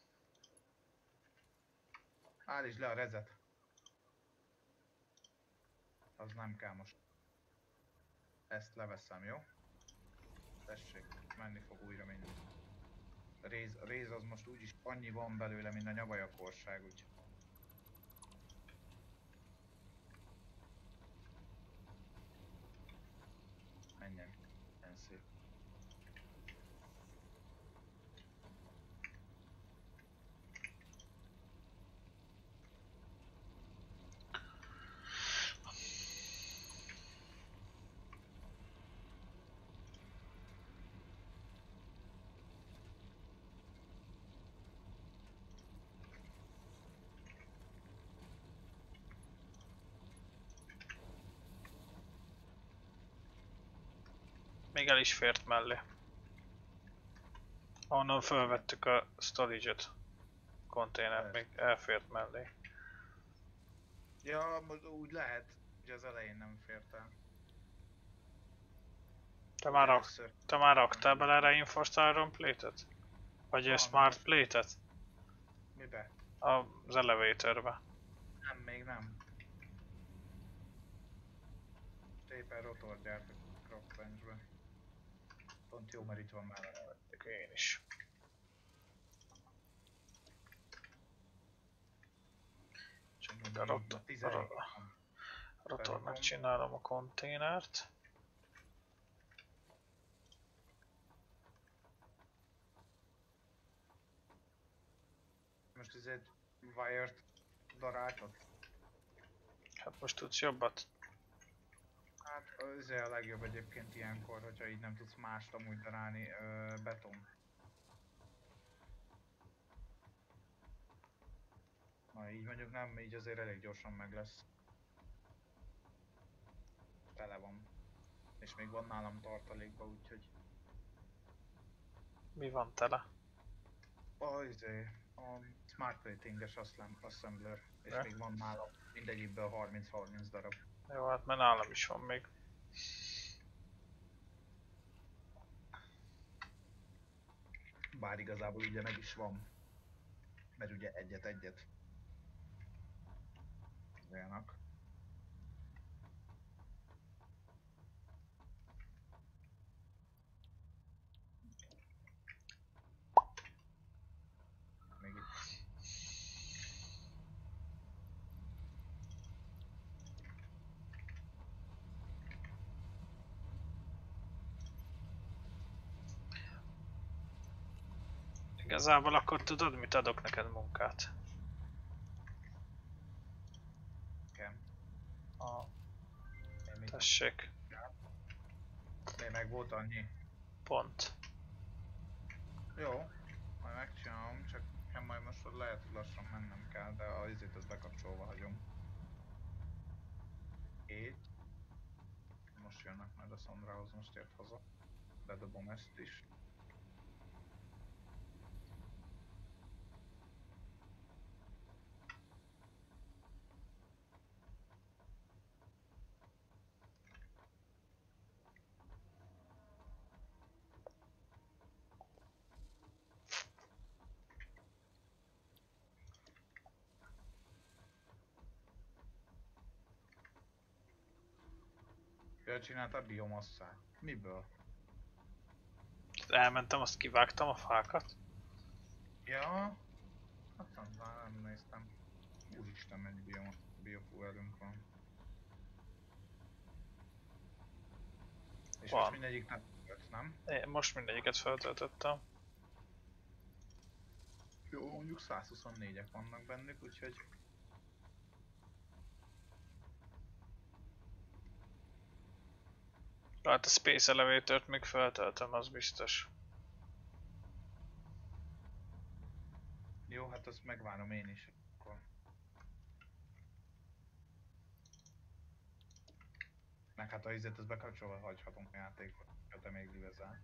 Állítsd le a rezet. Az nem kell most. Ezt leveszem, jó? Tessék, menni fog újra minden. A réz, a réz az most úgyis annyi van belőle, mint a nyavajakorság, úgy. Menjen, menjen szép. Még el is fért mellé. Onnan felvettük a storage-et. Konténert még elfért mellé. Ja, most úgy lehet, hogy az elején nem fért el. Te már, rak, Először. te már raktál bele Reinforced Iron Plate-et? Vagy Van, Smart van. Plate-et? Mibe? Az elevatorbe. Nem, még nem. Éppen rotor gyártok a Cropbenchbe. Pont jó, mert itt van már. Én is. Csak még a rotor, a tizenegy ro- van. rotornak csinálom a konténert. Most ez egy wired daráltat. Hát most tudsz jobbat? Hát ez a legjobb egyébként ilyenkor, hogyha így nem tudsz mást amúgy darálni, ö, beton. Na így mondjuk nem, így azért elég gyorsan meg lesz. Tele van. És még van nálam tartalékba, úgyhogy... Mi van tele? A, izé, a Smart Plating-es Assembler, és Ja. még van nálam mindegyikből harminc-harminc darab. Jó, hát mert nálam is van még. Bár igazából ugye meg is van. Mert ugye egyet-egyet. Olyanak. Még itt. Igazából akkor tudod, mit adok neked munkát? Nekem. A, Én mit? tessék, Még meg volt annyi. pont. Jó, majd megcsinálom, csak nekem majd most lehet, hogy lassan mennem kell, de a izét azt bekapcsolva hagyom. Két. Most jönnek majd a Szondrához, most ért haza. Bedobom ezt is. Ő csinálta a biomasszát. Miből? Elmentem, azt kivágtam a fákat. Ja, hát nem, már nem néztem. Úristen, mennyi bio, biofuelünk van. És Van. most mindegyik nem tört, nem? Én most mindegyiket feltöltöttem. Jó, mondjuk százhuszonnégyek vannak bennük, úgyhogy... Hát a Space Elevatort még feltöltöm, az biztos. Jó, hát azt megvárom én is. Akkor. Meg hát a izét, ezt bekapcsolva hagyhatunk a játékot, ha te még livezel.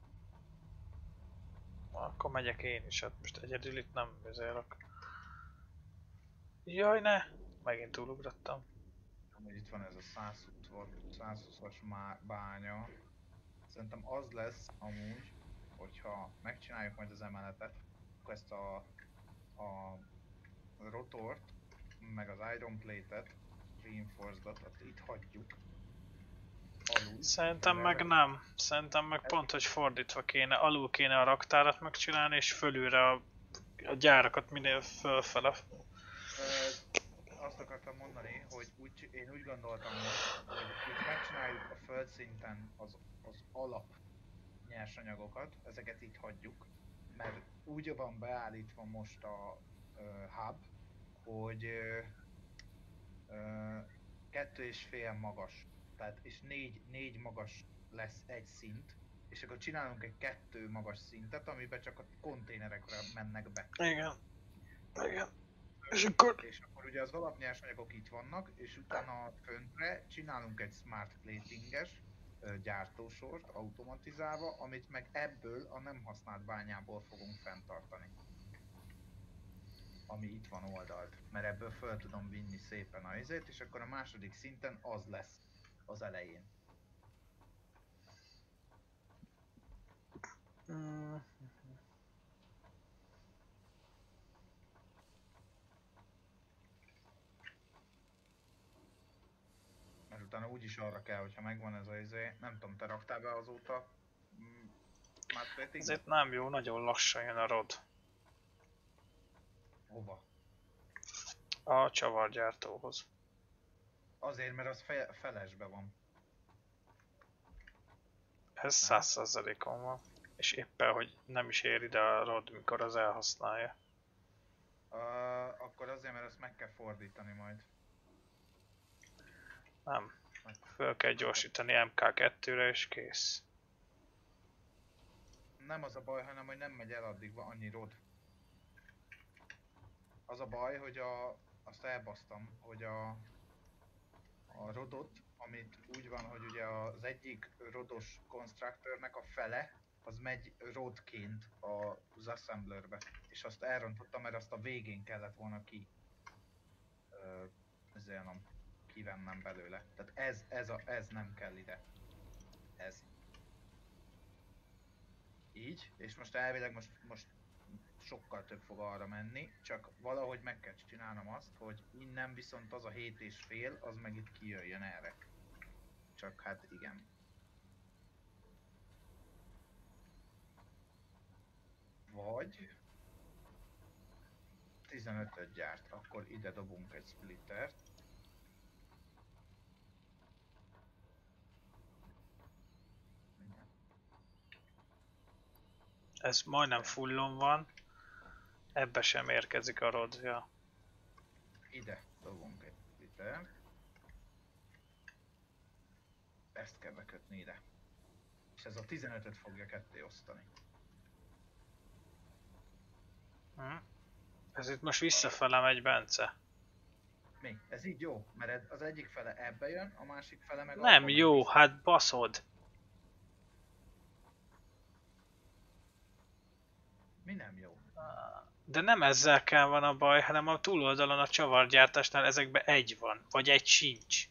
Akkor megyek én is, hát most egyedül itt nem vezérek. Jaj ne! Megint túlugrottam. hogy itt van ez a száz húszas bánya. Szerintem az lesz amúgy, hogyha megcsináljuk majd az emeletet, akkor ezt a, a rotort, meg az iron plate-et, reinforced-ot, azt itt hagyjuk. Alul. Szerintem mivel meg nem. Szerintem meg pont, hogy fordítva kéne. Alul kéne a raktárat megcsinálni, és fölülre a, a gyárakat minél fölfele. Ö, azt akartam mondani, hogy úgy, én úgy gondoltam most, hogy úgy megcsináljuk a földszinten az, az alap nyersanyagokat, ezeket így hagyjuk, mert úgy van beállítva most a ö, hub, hogy ö, ö, kettő és fél magas, tehát és négy, négy magas lesz egy szint, és akkor csinálunk egy kettő magas szintet, amiben csak a konténerekre mennek be. Igen. Igen. És akkor... És akkor ugye az alapnyersanyagok itt vannak, és utána föntre csinálunk egy smart platinges ö, gyártósort automatizálva, amit meg ebből a nem használt bányából fogunk fenntartani. Ami itt van oldalt, mert ebből föl tudom vinni szépen a izét, és akkor a második szinten az lesz az elején. Mm. Mert utána úgyis arra kell, hogyha megvan ez a izé, nem tudom, te raktál be azóta mm, smart plating? Ezért nem jó, nagyon lassan jön a rod. Hova? A csavargyártóhoz. Azért, mert az fe felesbe van. Ez száz százalékon van. És éppen, hogy nem is ér ide a rod, mikor az elhasználja. Uh, akkor azért, mert ezt meg kell fordítani majd. Nem. Föl kell gyorsítani em ká kettőre és kész. Nem az a baj, hanem hogy nem megy el addig van annyi rod. Az a baj, hogy a, azt elbasztam, hogy a, a rodot, amit úgy van, hogy ugye az egyik rodos constructornek a fele, az megy rodként az assemblerbe. És azt elrontottam, mert azt a végén kellett volna ki. Ö, ezért nem kivennem belőle. Tehát ez, ez, a, ez nem kell ide. Ez. Így, és most elvileg most, most sokkal több fog arra menni, csak valahogy meg kell csinálnom azt, hogy innen viszont az a hét és fél, az meg itt kijöjjön erre. Csak hát igen. Vagy tizenötöt gyárt, akkor ide dobunk egy splittert. Ez majdnem fullon van. Ebbe sem érkezik a rodja. Ide dobunk egy splittert. Ezt kell bekötni ide. És ez a tizenötöt fogja ketté osztani. Hm? Ez itt most visszafele megy, Bence. Mi? Ez így jó? Mert az egyik fele ebbe jön, a másik fele meg Nem abba jó, megy. hát baszod. Mi nem jó? De nem ezzel kell van a baj, hanem a túloldalon a csavargyártásnál ezekben egy van, vagy egy sincs.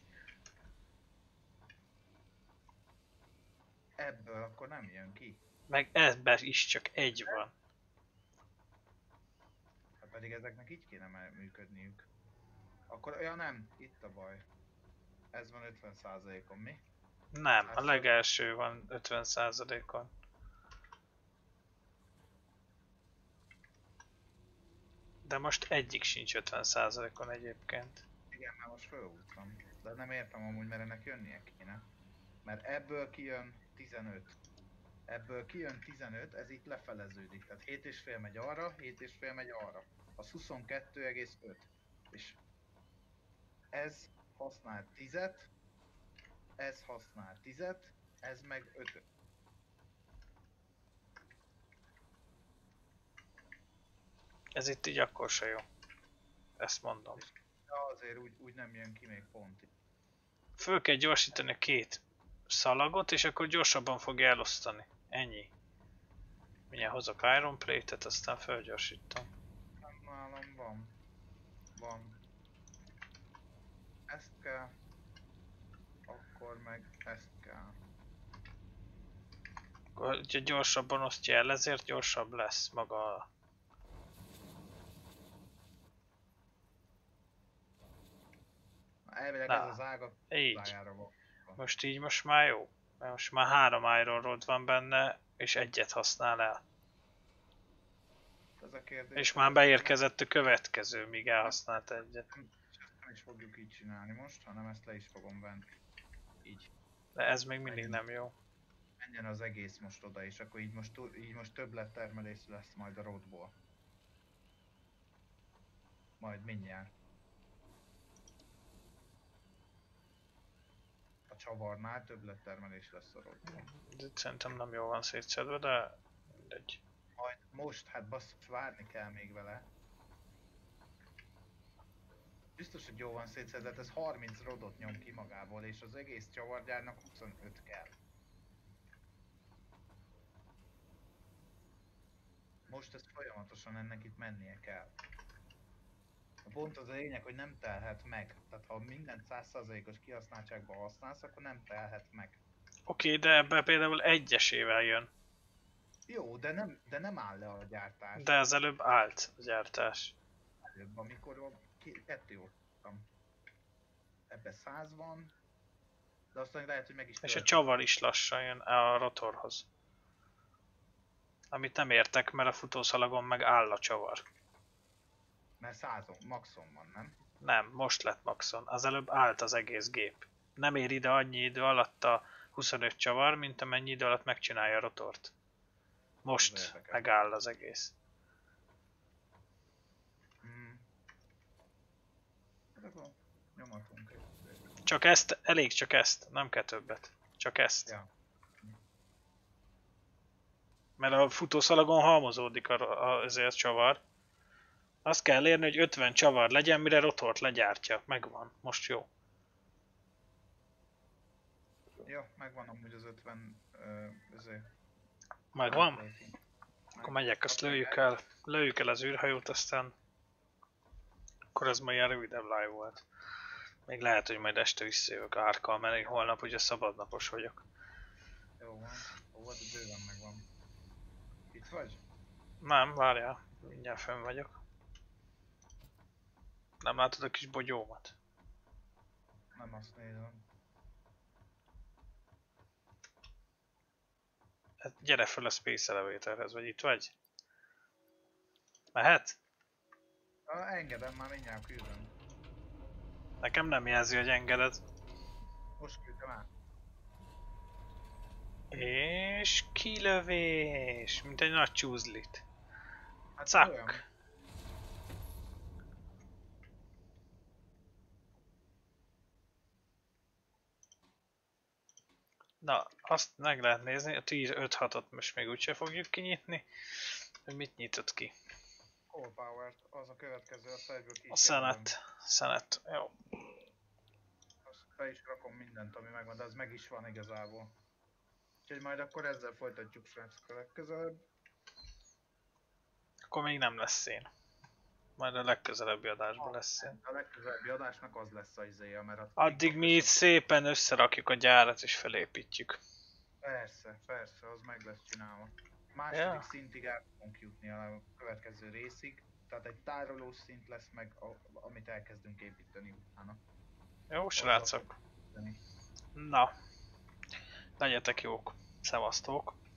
Ebből akkor nem jön ki. Meg ebben is csak egy van. Hát pedig ezeknek így kéne már működniük. Akkor, ja nem, itt a baj. Ez van ötven százalékon, mi? Nem, a legelső van ötven százalékon. De most egyik sincs ötven százalékon egyébként. Igen, már most fölhúztam. De nem értem amúgy, mert ennek jönnie kéne. Mert ebből kijön tizenöt. Ebből kijön tizenöt, ez itt lefeleződik. Tehát hét és fél megy arra, hét és fél megy arra. Az huszonkettő egész öt. És ez használ tízet, ez használ tízet, ez meg ötöt. Ez itt így akkor se jó. Ezt mondom. De azért úgy, úgy nem jön ki még pont itt. Föl kell gyorsítani a két szalagot, és akkor gyorsabban fogja elosztani. Ennyi. Mindjárt hozok Iron Plate-et, aztán felgyorsítom. Nem, nálam van. Van. Ezt kell, akkor meg ezt kell. Hogyha gyorsabban osztja el, ezért gyorsabb lesz maga a... Elvileg Na, ez az ága így. hozzájára van. Most így most már jó. Mert most már három Iron Rod van benne, és egyet használ el. Ez a kérdés. És már beérkezett a következő, míg elhasznált egyet. Nem is fogjuk így csinálni most, hanem ezt le is fogom venni. Így. De ez még mindig nem jó. Menjen az egész most oda, és akkor így most, tu- így most többlettermelés lesz majd a rodból. Majd mindjárt. A csavarnál többlettermelés lesz a rodból. De szerintem nem jól van szétszedve, de mindegy. Majd most, hát basszus, várni kell még vele. Biztos, hogy jó van szétszedett, ez harminc rodot nyom ki magából, és az egész csavargyárnak huszonöt kell. Most ez folyamatosan ennek itt mennie kell. A pont az a lényeg, hogy nem telhet meg. Tehát ha mindent száz százalékos kihasználtságban használsz, akkor nem telhet meg. Oké, de ebbe például egyesével jön. Jó, de nem, de nem áll le a gyártás. De az előbb állt a gyártás. Előbb, amikor a ki- kettő ottam. Ebbe száz van, de aztán lehet, hogy meg is És a töltött. csavar is lassan jön a rotorhoz. Amit nem értek, mert a futószalagon meg áll a csavar. Mert százon, maxon van, nem? Nem, most lett maxon. Az előbb állt az egész gép. Nem ér ide annyi idő alatt a huszonöt csavar, mint amennyi idő alatt megcsinálja a rotort. Most érdekes. megáll az egész. Hmm. Hát akkor nyomatunk egy. Csak ezt, elég csak ezt, nem kell többet. Csak ezt. Ja. Mert a futószalagon halmozódik a, a, ezért csavar. Azt kell érni, hogy ötven csavar legyen, mire rotort legyártja. Megvan, most jó. Jó, megvan amúgy az ötven ö, ezért. Megvan? Akkor megyek, azt lőjük el. Lőjük el az űrhajót, aztán... Akkor ez ma ilyen rövidebb live volt. Még lehet, hogy majd este visszajövök árkkal, mert én holnap ugye szabadnapos vagyok. Jó van. Ó, de bőven megvan. Itt vagy? Nem, várjál. Mindjárt fönn vagyok. Nem látod a kis bogyómat? Nem azt nézem. Hát gyere föl a Space Elevatorhez, vagy itt vagy? Mehet? Ah, engedem, már mindjárt küldöm. Nekem nem jelzi, hogy engeded. Most küldtem át. És kilövés, mint egy nagy csúzlit. Hát Cak. olyan. Na, azt meg lehet nézni, a tíz öt hatot most még úgyse fogjuk kinyitni. Hogy mit nyitott ki? Core Power, az a következő, azt egyből ki A is jelölöm. szenet. Szenet, jó. Azt be is rakom mindent, ami megvan, de az meg is van igazából. Úgyhogy majd akkor ezzel folytatjuk, srácok, a legközelebb. Akkor még nem lesz szén. Majd a legközelebbi adásban lesz szén. A legközelebbi adásnak az lesz a izéja, mert a Addig mi itt szépen összerakjuk a gyárat és felépítjük. Persze, persze, az meg lesz csinálva. Második Ja. szintig el fogunk jutni a következő részig. Tehát egy tárolós szint lesz meg, a, amit elkezdünk építeni utána. Jó, srácok. Na. Legyetek jók. Szevasztok.